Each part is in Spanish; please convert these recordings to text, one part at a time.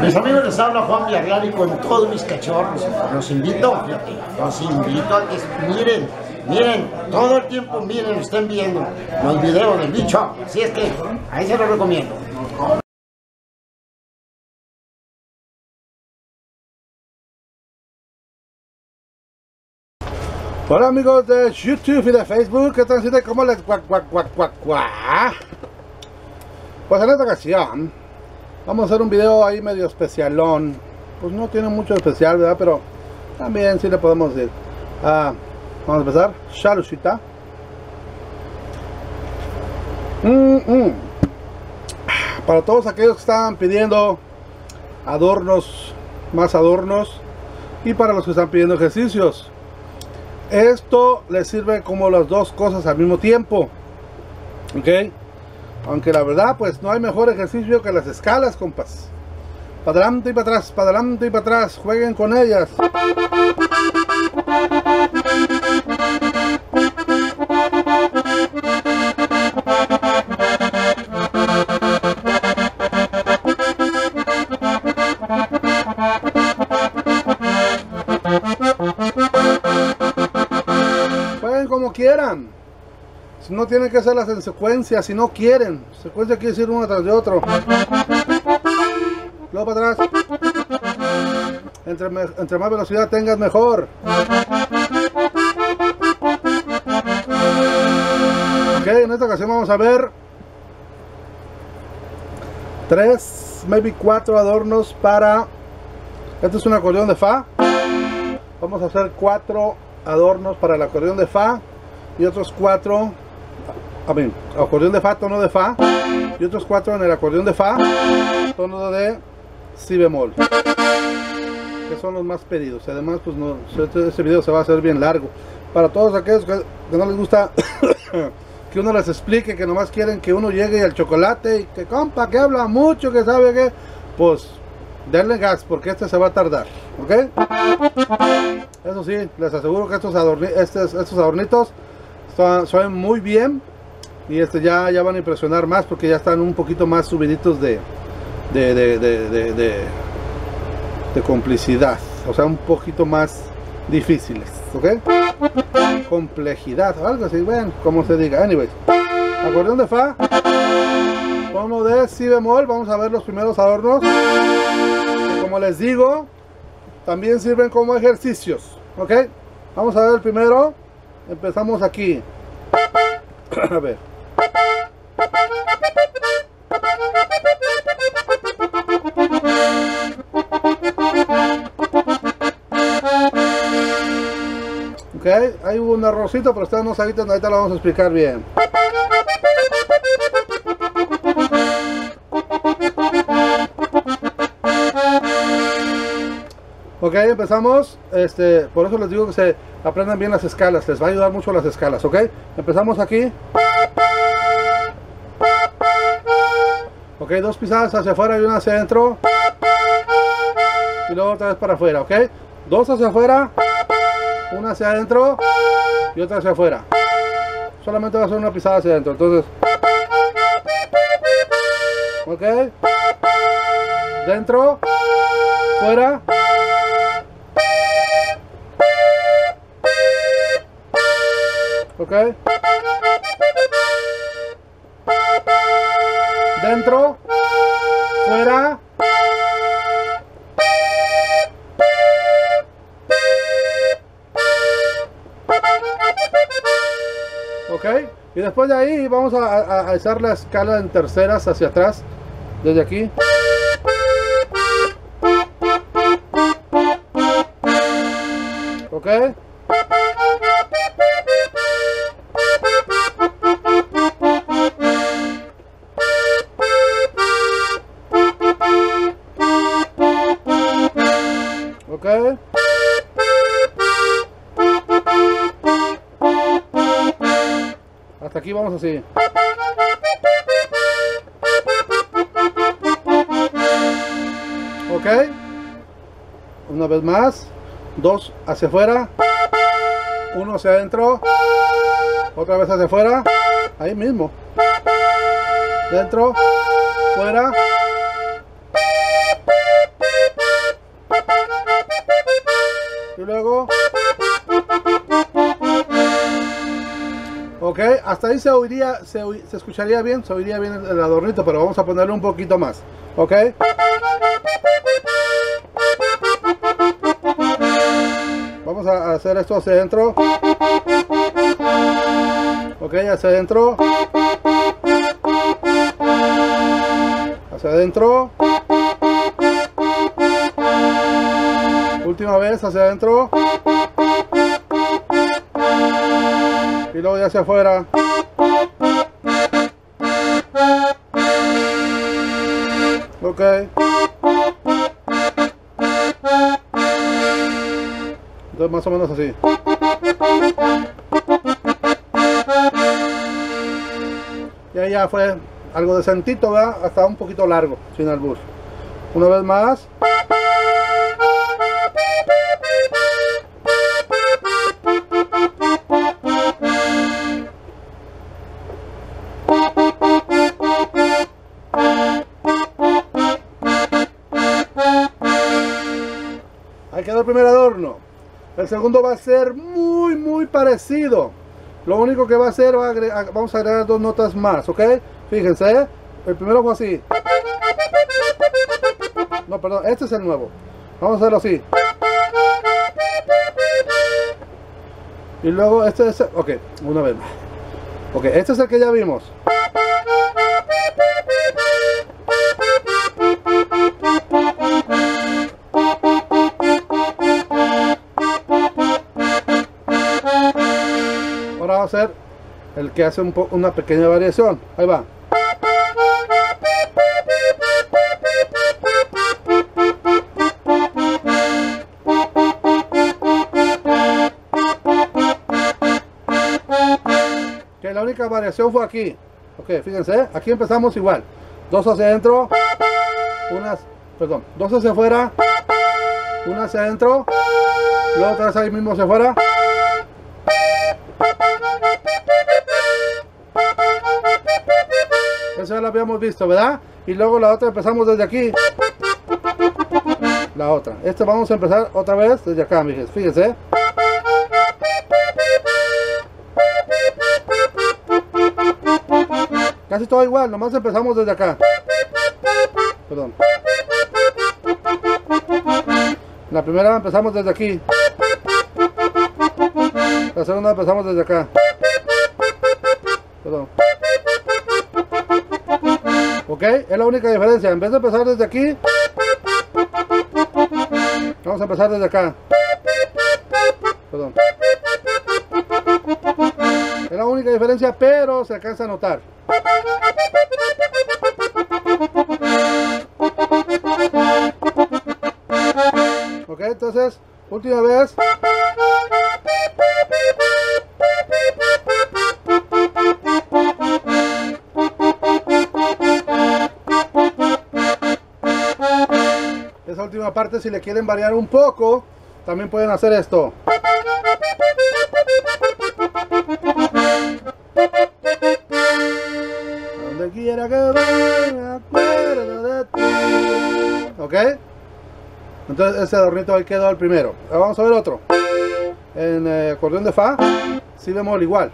Mis amigos, les habla Juan Villarreal y con todos mis cachorros los invito, fíjate, los invito a que miren, todo el tiempo miren, estén viendo los videos del bicho, así es que ahí se los recomiendo. Hola amigos de YouTube y de Facebook, ¿qué tal? ¿Cómo les Pues en esta ocasión vamos a hacer un video ahí medio especialón. Pues no tiene mucho especial, ¿verdad? Pero también sí le podemos decir. Vamos a empezar. Shalushita. Para todos aquellos que estaban pidiendo adornos, más adornos, y para los que están pidiendo ejercicios, esto les sirve como las dos cosas al mismo tiempo, ok. Aunque la verdad, pues no hay mejor ejercicio que las escalas, compas. Para adelante y para atrás, para adelante y para atrás. Jueguen con ellas. Jueguen como quieran. Si no tienen que hacerlas en secuencia, si no quieren. Secuencia quiere decir uno tras de otro. Luego para atrás. Entre más velocidad tengas, mejor. Ok, en esta ocasión vamos a ver 3, maybe 4 adornos para... Este es un acordeón de Fa. Vamos a hacer 4 adornos para el acordeón de Fa. Y otros 4... acordeón de Fa, tono de Fa, y otros 4 en el acordeón de Fa, tono de Si bemol, que son los más pedidos. Además, pues no, este video se va a hacer bien largo. Para todos aquellos que no les gusta que uno les explique, que nomás quieren que uno llegue al chocolate y que compa, que habla mucho, que sabe que, pues denle gas, porque este se va a tardar, ¿ok? Eso sí, les aseguro que estos adornitos suenan muy bien. Y ya van a impresionar más porque ya están un poquito más subiditos de complicidad. O sea, un poquito más difíciles, ¿ok? Complejidad, o algo así, ven, como se diga. Anyways, acordeón de Fa, tono de Si bemol. Vamos a ver los primeros adornos. Y como les digo, también sirven como ejercicios, ¿ok? Vamos a ver el primero. Empezamos aquí. A ver. Ok, hay un arrocito, pero ustedes no se agiten, ahorita lo vamos a explicar bien. Ok, empezamos. Por eso les digo que se aprendan bien las escalas, les va a ayudar mucho las escalas, ok. Empezamos aquí. Ok, 2 pisadas hacia afuera y una hacia adentro. Y luego otra vez para afuera, ok. 2 hacia afuera, una hacia adentro y otra hacia afuera. Solamente va a ser una pisada hacia adentro, entonces. Ok. Dentro, fuera. Ok. Dentro, fuera. Ok, y después de ahí vamos a hacer la escala en terceras hacia atrás, desde aquí. Ok. Ok. Hasta aquí vamos así. Ok. Una vez más. 2 hacia afuera. 1 hacia adentro. Otra vez hacia afuera. Ahí mismo. Dentro. Fuera. Ok, hasta ahí se escucharía bien, se oiría bien el adornito, pero vamos a ponerle un poquito más. Ok. Vamos a hacer esto hacia adentro. Ok, hacia adentro. Hacia adentro. Última vez hacia adentro. Y luego ya hacia afuera. Ok. Entonces más o menos así. Y ahí ya fue algo decentito, ¿verdad? Hasta un poquito largo, sin albur. Una vez más. Ahí quedó el primer adorno. El segundo va a ser muy parecido. Lo único que va a hacer, vamos a agregar 2 notas más, ¿ok? Fíjense, ¿eh? El primero fue así. No, perdón, este es el nuevo. Vamos a hacerlo así. Y luego este es... Ok, una vez más. Ok, este es el que ya vimos. Ahora va a ser el que hace una pequeña variación. Ahí va. Que la única variación fue aquí. Ok, fíjense, aquí empezamos igual. 2 hacia adentro, dos hacia afuera, una hacia adentro, luego otra vez ahí mismo hacia afuera. Eso ya lo habíamos visto, ¿verdad? Y luego la otra empezamos desde aquí. La otra. Vamos a empezar otra vez desde acá, mijes. Fíjense. Casi todo igual, nomás empezamos desde acá. Perdón. La primera empezamos desde aquí. La segunda empezamos desde acá. Perdón. Ok, es la única diferencia. En vez de empezar desde aquí, vamos a empezar desde acá. Perdón. Es la única diferencia, pero se alcanza a notar. Ok, entonces, última vez. Esa última parte, si le quieren variar un poco, también pueden hacer esto. Donde quiera que vaya, me acuerdo de ti. ¿Ok? Entonces ese adornito ahí quedó el primero. Ahora vamos a ver otro. En acordeón de fa, si bemol igual.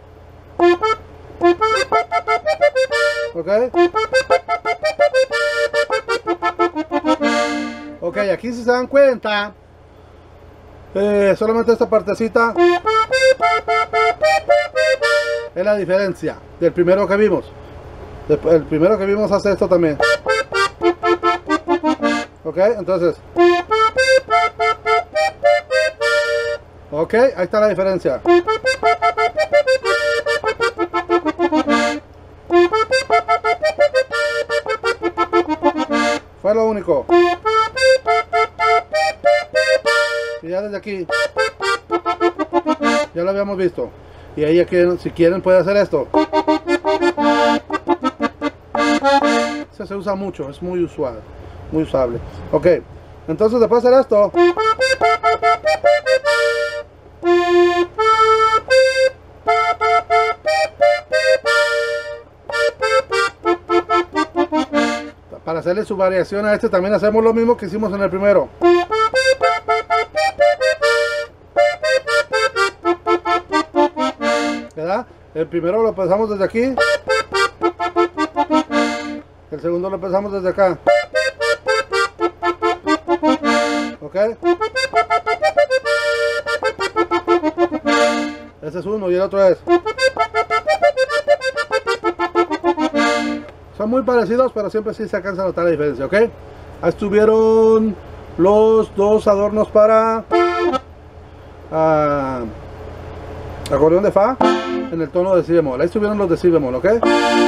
¿Ok? Ok, aquí si se dan cuenta, solamente esta partecita es la diferencia del primero que vimos. El primero que vimos hace esto también. Ok, entonces. Ok, ahí está la diferencia. Fue lo único. Y ya desde aquí ya lo habíamos visto. Y ahí aquí, si quieren, puede hacer esto. Eso se usa mucho, es muy usual, muy usable. Ok, entonces después de hacer esto, para hacerle su variación a este, también hacemos lo mismo que hicimos en el primero. ¿Verdad? El primero lo empezamos desde aquí. El segundo lo empezamos desde acá. ¿Ok? Ese es uno y el otro es. Son muy parecidos, pero siempre sí se alcanza a notar la diferencia, ¿ok? Ahí estuvieron los dos adornos para acordeón de fa en el tono de si bemol. Ahí estuvieron los de si bemol, ¿ok?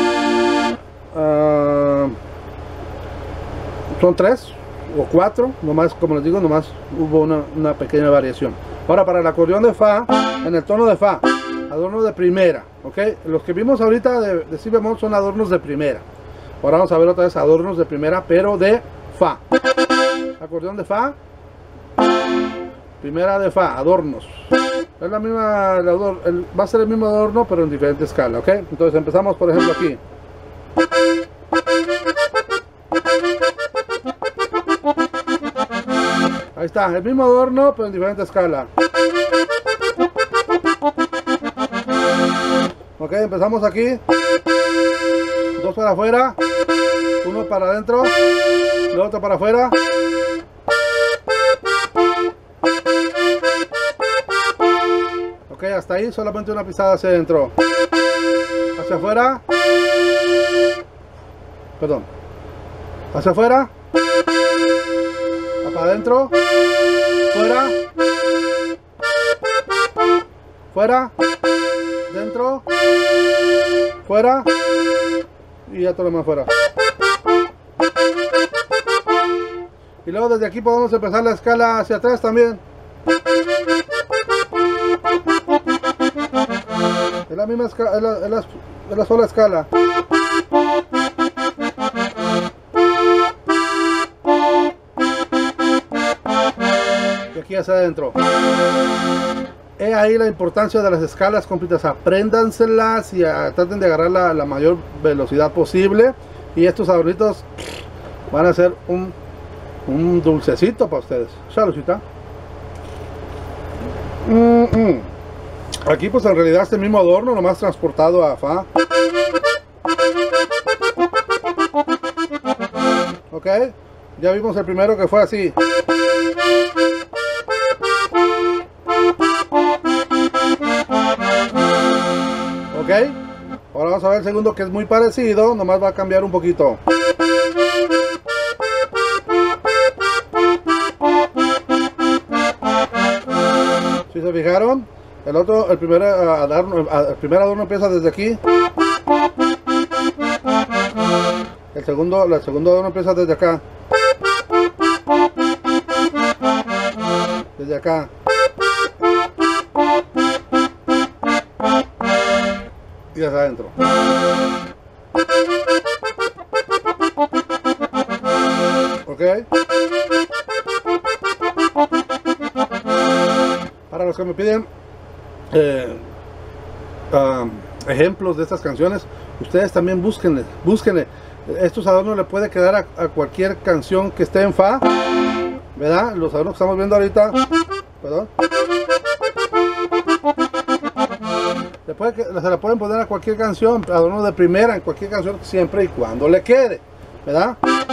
Son 3 o 4, nomás, como les digo, nomás hubo una pequeña variación. Ahora para el acordeón de fa, en el tono de fa, adornos de primera, ¿ok? Los que vimos ahorita de si bemol son adornos de primera. Ahora vamos a ver otra vez adornos de primera, pero de fa. Acordeón de fa, primera de fa, adornos. Es la misma, va a ser el mismo adorno, pero en diferente escala, ¿ok? Entonces empezamos, por ejemplo, aquí. Ahí está, el mismo adorno, pero en diferente escala. Ok, empezamos aquí. 2 para afuera, 1 para adentro, el otro para afuera. Ok, hasta ahí solamente una pisada hacia adentro. Hacia afuera. Perdón. Hacia afuera. Para adentro. Fuera. Fuera. Dentro. Fuera. Y ya todo lo más fuera. Y luego desde aquí podemos empezar la escala hacia atrás también. Es la misma escala, es la sola escala. Y aquí hacia adentro. He ahí la importancia de las escalas, compitas. Apréndanselas y traten de agarrar la mayor velocidad posible. Y estos adornitos van a ser un dulcecito para ustedes. Saludcita. Aquí pues en realidad este mismo adorno, nomás transportado a fa. Ok, ya vimos el primero que fue así. Ok, ahora vamos a ver el segundo, que es muy parecido, nomás va a cambiar un poquito. ¿Sí se fijaron? El primer adorno empieza desde aquí. El segundo adorno empieza desde acá. Desde acá. Y hacia adentro. ¿Ok? Para los que me piden ejemplos de estas canciones, ustedes también búsquenle. Estos adornos le puede quedar a cualquier canción que esté en fa, ¿verdad? Los adornos que estamos viendo ahorita, perdón, se le pueden poner a cualquier canción, adornos de primera en cualquier canción, siempre y cuando le quede, ¿verdad?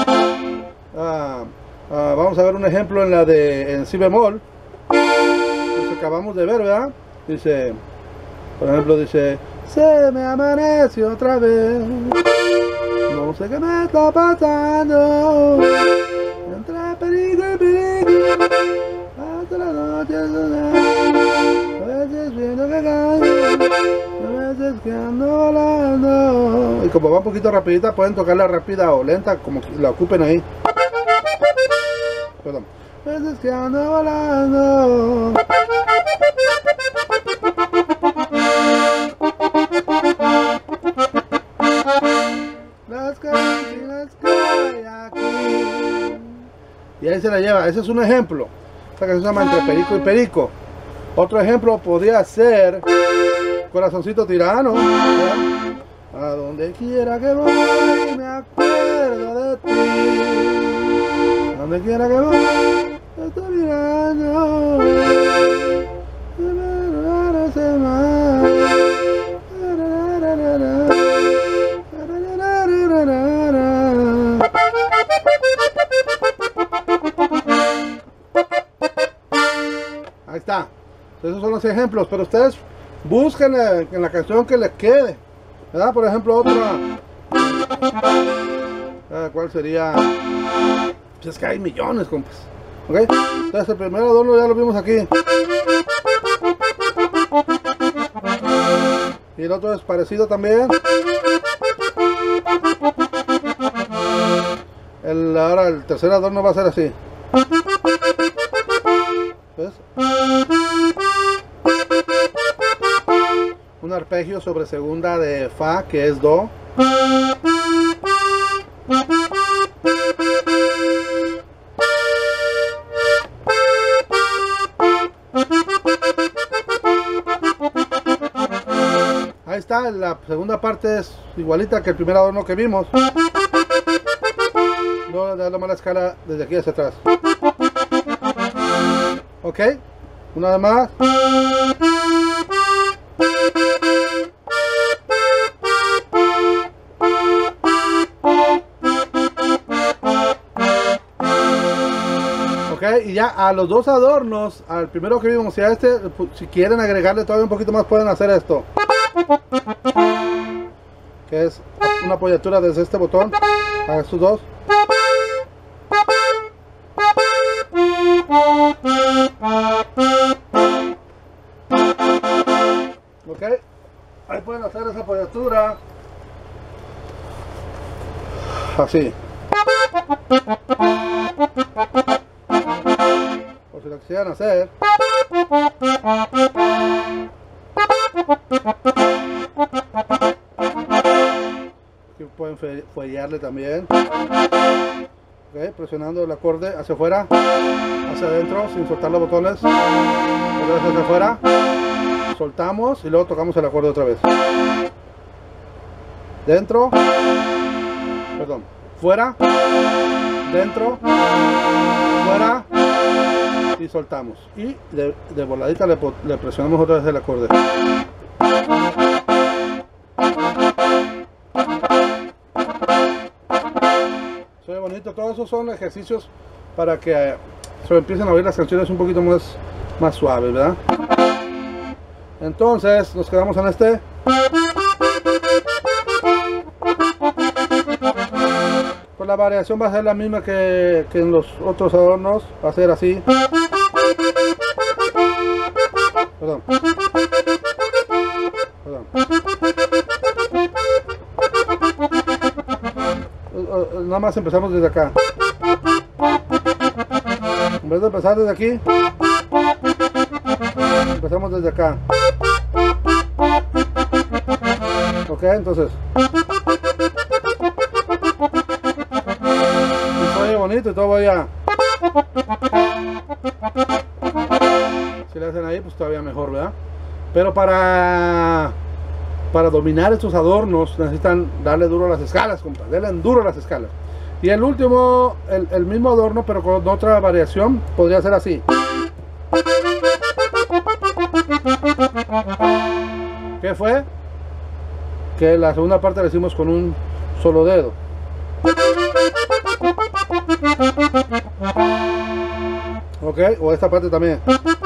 Vamos a ver un ejemplo en si bemol, que acabamos de ver, ¿verdad? Dice, por ejemplo, dice: se me amaneció otra vez, no sé qué me está pasando, entre perico y perico, hasta la noche a veces viendo que caigo, a veces que ando volando. Y como va un poquito rapidita, pueden tocarla rápida o lenta, como la ocupen ahí. Perdón. A veces que ando volando. Y ahí se la lleva. Ese es un ejemplo. Esta canción se llama Entre Perico y Perico. Otro ejemplo podría ser Corazoncito Tirano, ¿verdad? A donde quiera que voy me acuerdo de ti. A donde quiera que voy te estoy mirando. Esos son los ejemplos, pero ustedes busquen en la canción que les quede, ¿verdad? Por ejemplo, otra. ¿Cuál sería? Pues es que hay millones, compas. ¿Ok? Entonces el primer adorno ya lo vimos aquí. Y el otro es parecido también. Ahora el tercer adorno va a ser así. ¿Ves? Un arpegio sobre segunda de Fa, que es Do. Ahí está, la segunda parte es igualita que el primer adorno que vimos. No le damos la escala desde aquí hacia atrás. Ok, una vez más. Ok, y ya a los dos adornos, al primero que vimos y a este, si quieren agregarle todavía un poquito más, pueden hacer esto. Que es una apoyatura desde este botón a estos dos. Ok, ahí pueden hacer esa apoyatura así, por si lo quisieran hacer. Aquí pueden fuellarle también. Okay, presionando el acorde hacia afuera, hacia adentro, sin soltar los botones. Otra vez hacia afuera, soltamos y luego tocamos el acorde otra vez. Dentro, perdón, fuera, dentro, fuera y soltamos. Y de voladita le presionamos otra vez el acorde. Se ve bonito. Todos esos son ejercicios para que se empiecen a oír las canciones un poquito más suaves, ¿verdad? Entonces nos quedamos en este. Pues la variación va a ser la misma que en los otros adornos. Va a ser así. Perdón. Nada más empezamos desde acá. En vez de empezar desde aquí, empezamos desde acá. Ok, entonces se oye bonito y todo vaya. Si le hacen ahí, pues todavía mejor, ¿verdad? Pero para dominar estos adornos necesitan darle duro a las escalas, compa. Denle duro a las escalas. Y el último, el mismo adorno, pero con otra variación, podría ser así. ¿Qué fue? Que la segunda parte la hicimos con un solo dedo. Ok, o esta parte también.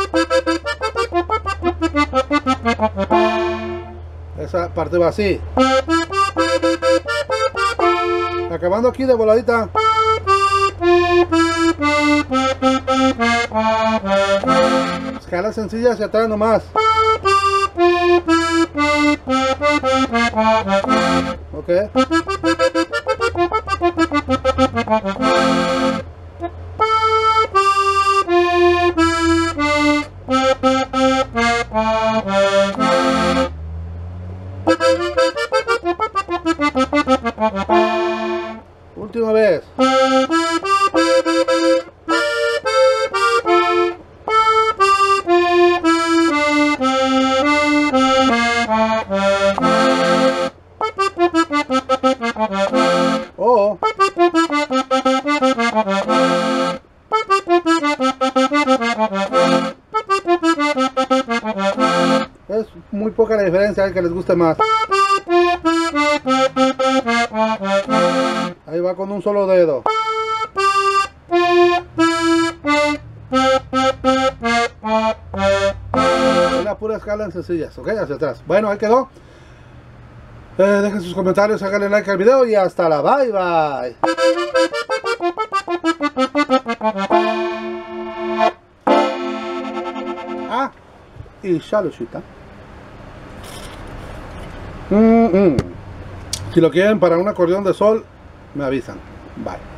Esa parte va así. Acabando aquí de voladita. Escala sencilla hacia atrás nomás. Ok. Última vez. Oh. Es muy poca la diferencia, al que les guste más. Ahí va con un solo dedo. calan sencillas, ok, hacia atrás. Bueno, ahí quedó. Dejen sus comentarios, háganle like al video y hasta la bye bye. Ah, y salucita. Si lo quieren para un acordeón de sol, me avisan. Bye.